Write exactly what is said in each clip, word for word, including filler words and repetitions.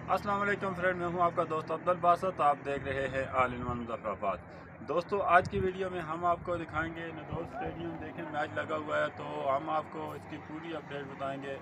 अस्सलाम वालेकुम फ्रेंड, मैं हूं आपका दोस्त अब्दुल बासत। आप देख रहे हैं ऑल इन वन मुजफ्फराबाद। दोस्तों, आज की वीडियो में हम आपको दिखाएंगे नदौल स्टेडियम। देखें, मैच लगा हुआ है, तो हम आपको इसकी पूरी अपडेट बताएंगे।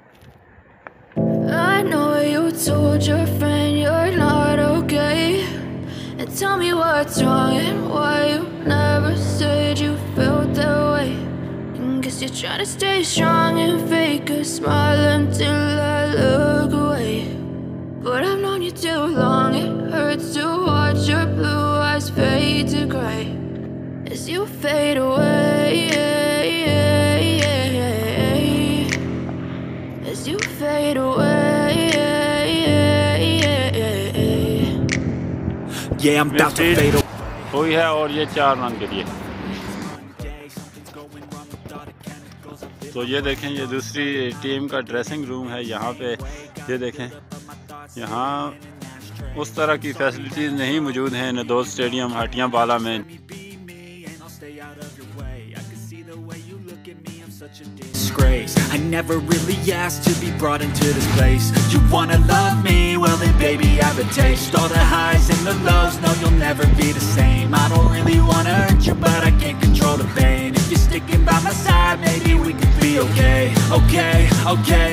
I know you told your friend you're not okay, and tell me what's wrong and why you never said you felt that way. And guess you're trying to stay strong and fake a smile until I look away. But I've known you too long, it hurts to watch your blue eyes fade to gray as you fade away, as you fade away. Yeah, I'm about to fade away. हुई है और ये चार run के लिए। तो ये देखें, ये दूसरी टीम का ड्रेसिंग रूम है। यहाँ पे ये देखें, यहाँ उस तरह की फैसिलिटीज़ नहीं मौजूद हैं नदौल स्टेडियम हटियाँ बाला में। I never really asked to be brought into this place. You wanna love me? Well then baby I have a taste. All the highs and the lows, no you'll never be the same. I don't really wanna hurt you but I can't control the pain. If you're sticking by my side maybe we could be okay. Okay, okay,